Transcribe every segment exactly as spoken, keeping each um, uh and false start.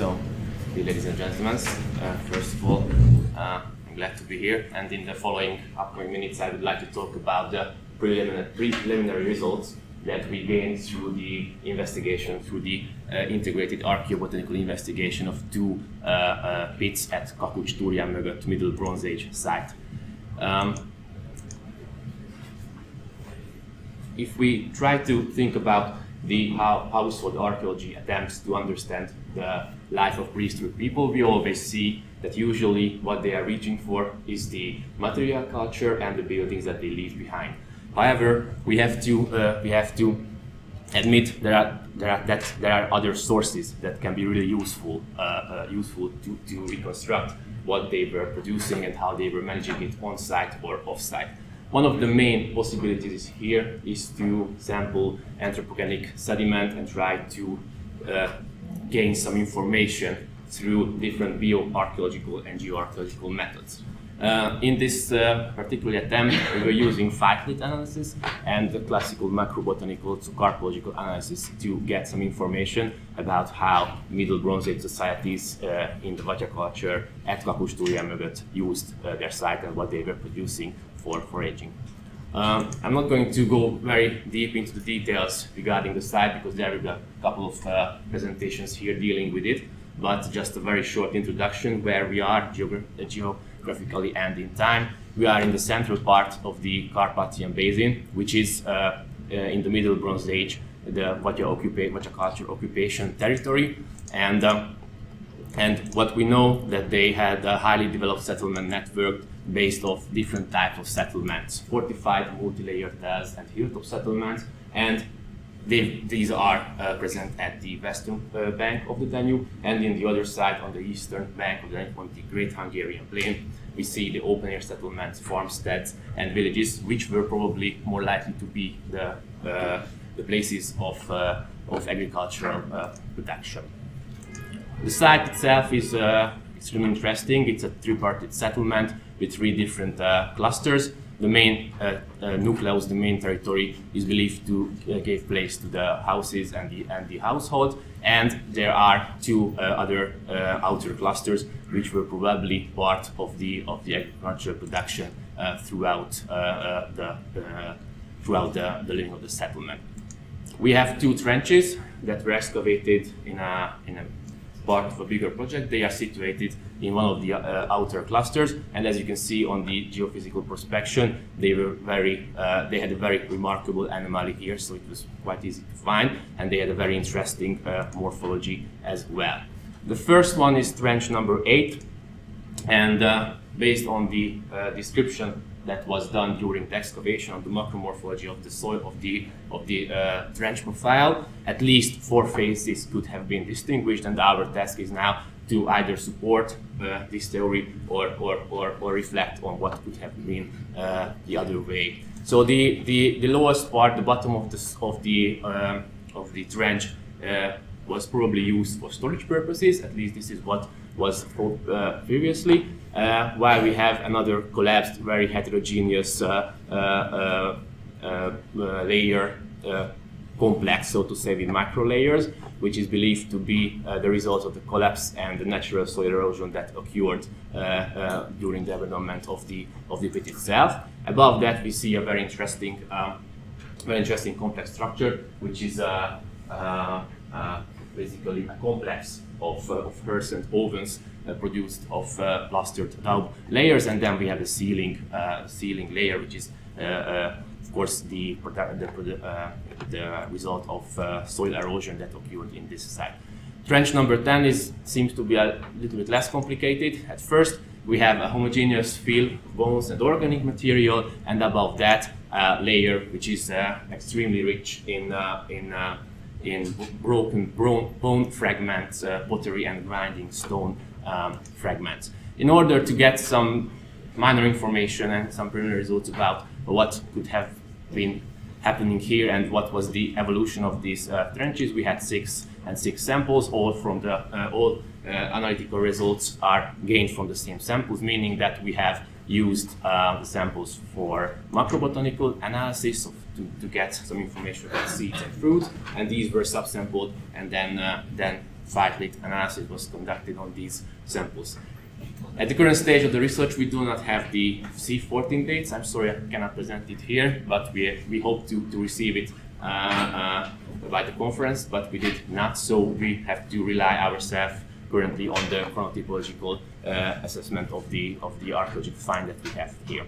So, dear ladies and gentlemen, uh, first of all, uh, I'm glad to be here, and in the following upcoming minutes I would like to talk about the preliminary, preliminary results that we gained through the investigation, through the uh, integrated archaeobotanical investigation of two uh, uh, pits at Kakucs-Turján Mögött Middle Bronze Age site. Um, if we try to think about the how household archaeology attempts to understand the life of prehistoric people, we always see that usually what they are reaching for is the material culture and the buildings that they leave behind. However, we have to uh, we have to admit there are there are that there are other sources that can be really useful uh, uh, useful to, to reconstruct what they were producing and how they were managing it on site or off site. One of the main possibilities here is to sample anthropogenic sediment and try to uh, gain some information through different bioarchaeological and geoarchaeological methods. Uh, in this uh, particular attempt, we were using phytolith analysis and the classical macrobotanical to carpological analysis to get some information about how Middle Bronze Age societies uh, in the Vatya culture at Kakucs-Turján Mögött used uh, their site and what they were producing for foraging. Um, I'm not going to go very deep into the details regarding the site because there are a couple of uh, presentations here dealing with it, but just a very short introduction where we are geogra geographically and in time. We are in the central part of the Carpathian Basin, which is uh, uh, in the Middle Bronze Age, the Vatya, occupa Vatya culture occupation territory. And, um, and what we know that they had a highly developed settlement network based off different types of settlements, fortified, multi-layer tells and hilltop settlements, and they, these are uh, present at the western uh, bank of the Danube, and in the other side, on the eastern bank of the Danube, on the Great Hungarian Plain, we see the open-air settlements, farmsteads, and villages, which were probably more likely to be the, uh, the places of, uh, of agricultural uh, production. The site itself is uh, extremely interesting. It's a tripartite settlement with three different uh, clusters. The main uh, uh, nucleus, the main territory, is believed to uh, give place to the houses and the, and the household. And there are two uh, other uh, outer clusters, which were probably part of the of the agricultural production uh, throughout uh, uh, the uh, throughout the, the living of the settlement. We have two trenches that were excavated in a in a part of a bigger project. They are situated in one of the uh, outer clusters, and as you can see on the geophysical prospection, they were very, uh, they had a very remarkable anomaly here, so it was quite easy to find, and they had a very interesting uh, morphology as well. The first one is trench number eight, and uh, based on the uh, description that was done during the excavation of the macromorphology of the soil of the of the uh, trench profile, at least four phases could have been distinguished, and our task is now to either support uh, this theory or, or, or, or reflect on what could have been uh, the other way. So the, the, the lowest part, the bottom of the, of the, um, of the trench uh, was probably used for storage purposes, at least this is what was thought uh, previously, uh, while we have another collapsed, very heterogeneous uh, uh, uh, uh, layer uh, complex, so to say, with micro layers, which is believed to be uh, the result of the collapse and the natural soil erosion that occurred uh, uh, during the abandonment of the of the pit itself. Above that, we see a very interesting, um, very interesting complex structure, which is uh, uh, uh, basically a complex of, uh, of hearths and ovens uh, produced of uh, plastered daub layers, and then we have the ceiling uh, ceiling layer, which is uh, uh, of course the the, uh, the result of uh, soil erosion that occurred in this site. Trench number ten is seems to be a little bit less complicated. At first, we have a homogeneous field of bones and organic material, and above that, a layer which is uh, extremely rich in uh, in uh, in broken bone fragments, uh, pottery and grinding stone um, fragments. In order to get some minor information and some preliminary results about what could have been happening here and what was the evolution of these uh, trenches, we had six and six samples, all from the uh, all uh, analytical results are gained from the same samples, meaning that we have used uh, the samples for macrobotanical analysis of to, to get some information about seeds and fruits, and these were subsampled and then uh, then phytolith analysis was conducted on these samples. At the current stage of the research, we do not have the C fourteen dates. I'm sorry I cannot present it here, but we, we hope to, to receive it uh, uh, by the conference, but we did not, so we have to rely ourselves currently on the chronotypological uh, assessment of the, of the archaeological find that we have here.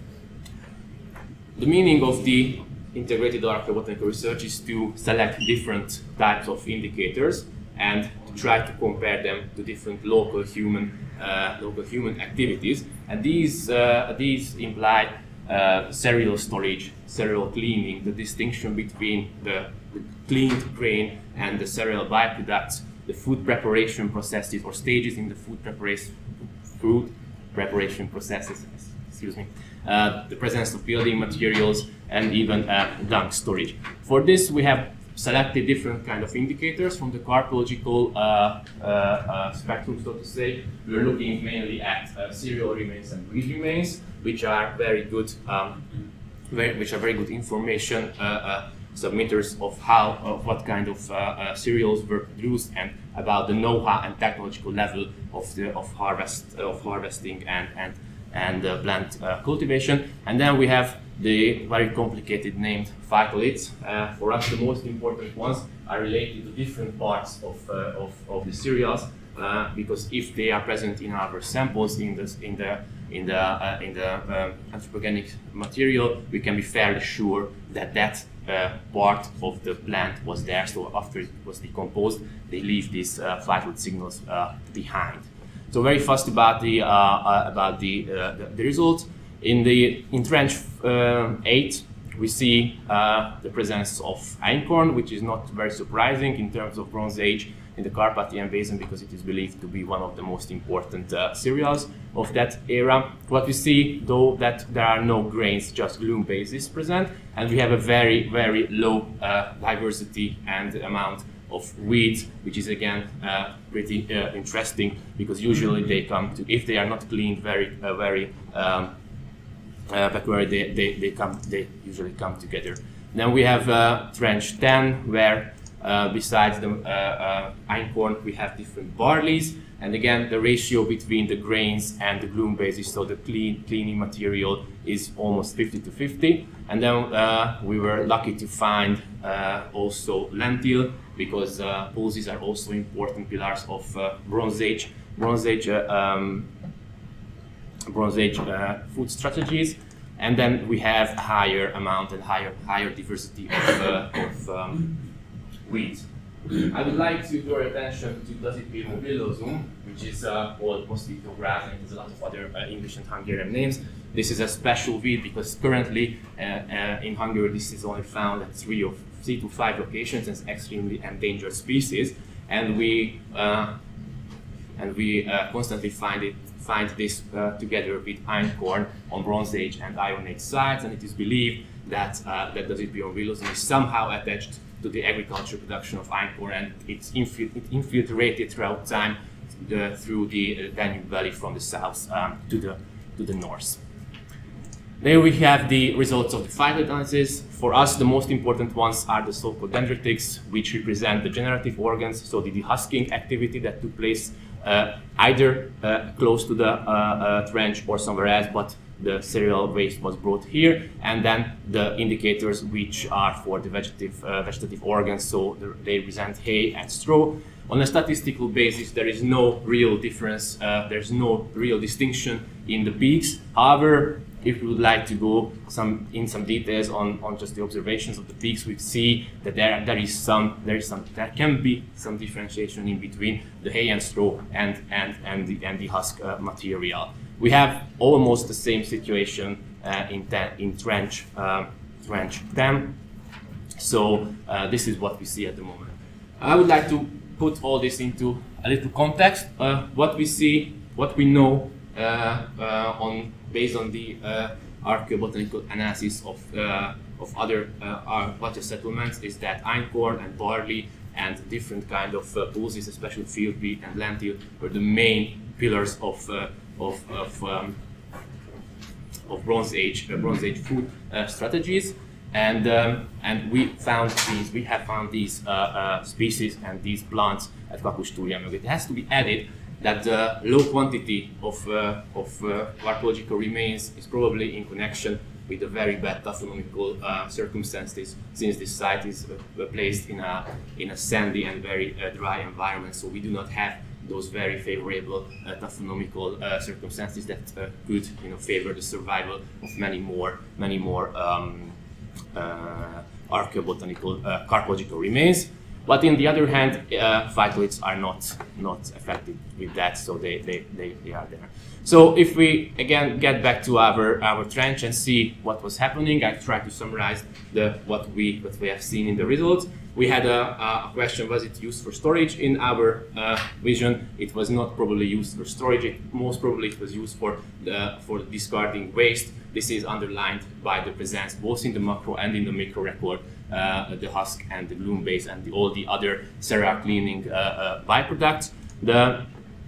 The meaning of the integrated archaeobotanical research is to select different types of indicators and to try to compare them to different local human uh, local human activities. And these uh, these imply uh, cereal storage, cereal cleaning, the distinction between the, the cleaned grain and the cereal byproducts, the food preparation processes or stages in the food preparation food preparation processes. Excuse me. Uh, the presence of building materials, and even uh, dung storage. For this, we have selected different kind of indicators from the carpological uh, uh, uh, spectrum, so to say. We're looking mainly at uh, cereal remains and weed remains, which are very good, um, very, which are very good information uh, uh, submitters of how, of what kind of uh, uh, cereals were produced and about the know-how and technological level of the of harvest of harvesting and and and uh, plant uh, cultivation. And then we have the very complicated named phytoliths. Uh, for us, the most important ones are related to different parts of, uh, of, of the cereals, uh, because if they are present in our samples in the, in the, in the, uh, in the um, anthropogenic material, we can be fairly sure that that uh, part of the plant was there. So after it was decomposed, they leave these uh, phytolith signals uh, behind. So very fast about the uh, uh, about the, uh, the the result. In the in trench uh, eight, we see uh, the presence of einkorn, which is not very surprising in terms of Bronze Age in the Carpathian Basin, because it is believed to be one of the most important uh, cereals of that era. What we see, though, that there are no grains, just glume bases present, and we have a very very low uh, diversity and amount of weeds, which is again uh, pretty uh, interesting, because usually they come to, if they are not cleaned very uh, very um, uh, peculiarly, they, they, they come they usually come together. Then we have uh, trench ten, where uh, besides the uh, uh, einkorn we have different barleys, and again the ratio between the grains and the glume bases, so the clean cleaning material, is almost fifty to fifty. And then uh, we were lucky to find uh, also lentil, because uh, pulses are also important pillars of uh, Bronze Age, Bronze Age, uh, um, Bronze Age uh, food strategies. And then we have a higher amount and higher higher diversity of, uh, of um, weeds. I would like to draw your attention to Dazipirmo villosum, which is uh, called mosquito grass, and there's a lot of other uh, English and Hungarian names. This is a special weed because currently uh, uh, in Hungary this is only found at three of three to five locations and it's extremely endangered species, and we uh, and we uh, constantly find it find this uh, together with einkorn on Bronze Age and Iron Age sites, and it is believed that uh, that Dazipirmo villosum is somehow attached to the agriculture production of einkorn, and it's infil it infiltrated throughout time the, through the uh, Danube Valley from the south um, to the to the north. There we have the results of the phytolith analysis. For us, the most important ones are the so-called dendritics, which represent the generative organs, so the dehusking activity that took place uh, either uh, close to the uh, uh, trench or somewhere else, but the cereal waste was brought here. And then the indicators, which are for the vegetative, uh, vegetative organs, so the, they represent hay and straw. On a statistical basis, there is no real difference, uh, there's no real distinction in the peaks. However, if we would like to go some in some details on, on just the observations of the peaks, we see that there there is some there is some there can be some differentiation in between the hay and straw and and and the and the husk uh, material. We have almost the same situation uh, in ten, in trench uh, trench ten. So uh, this is what we see at the moment. I would like to put all this into a little context. Uh, what we see, what we know uh, uh, on based on the uh, archaeobotanical analysis of uh, of other uh, Vatya settlements, is that einkorn and barley and different kind of uh, pulses, especially field wheat and lentil, were the main pillars of uh, of of, um, of Bronze Age uh, Bronze Age food uh, strategies. And, um, and we found these, we have found these uh, uh, species and these plants at Kakucs-Turján Mögött. It has to be added that the low quantity of, uh, of uh, archaeological remains is probably in connection with the very bad taphonomical uh, circumstances, since this site is uh, placed in a, in a sandy and very uh, dry environment, so we do not have those very favorable uh, taphonomical uh, circumstances that uh, could, you know, favor the survival of many more, many more um, uh, archaeobotanical, uh, carpological remains. But on the other hand, uh, phytoliths are not not affected with that, so they, they, they, they are there. So if we again get back to our, our trench and see what was happening, I try to summarize the what we what we have seen in the results. We had a, a question: was it used for storage? In our uh, vision, it was not probably used for storage. It, most probably, it was used for the, for discarding waste. This is underlined by the presence both in the macro and in the micro record, uh, the husk and the gloom base and the, all the other cereal cleaning uh, uh, byproducts. The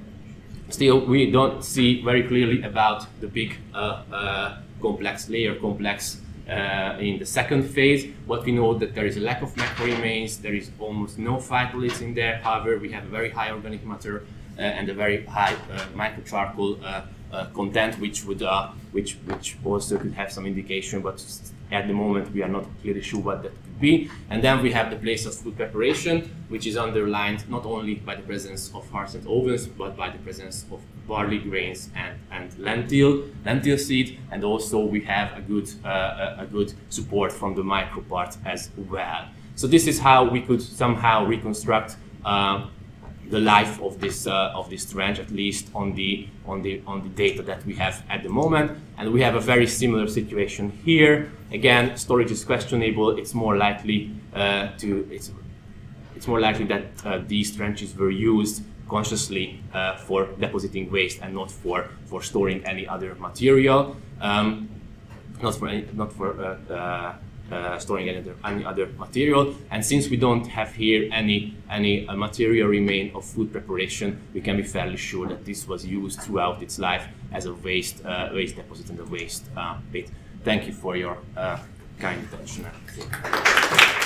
Still, we don't see very clearly about the big uh, uh, complex layer complex uh, in the second phase. What we know that there is a lack of macro remains, there is almost no phytoliths in there. However, we have a very high organic matter uh, and a very high uh, microcharcoal uh, uh, content, which would, uh, which, which also could have some indication, but at the moment we are not clearly sure what that could be. And then we have the place of food preparation, which is underlined not only by the presence of hearths and ovens, but by the presence of barley grains and, and lentil, lentil seed, and also we have a good, uh, a good support from the micro part as well. So this is how we could somehow reconstruct uh, the life of this uh, of this trench, at least on the on the on the data that we have at the moment. And we have a very similar situation here. Again, storage is questionable. It's more likely uh, to it's it's more likely that uh, these trenches were used consciously uh, for depositing waste and not for for storing any other material, um, not for any, not for uh, uh, Uh, storing any other, any other material. And since we don't have here any any uh, material remain of food preparation, we can be fairly sure that this was used throughout its life as a waste uh, waste deposit in the waste uh, pit. Thank you for your uh, kind attention.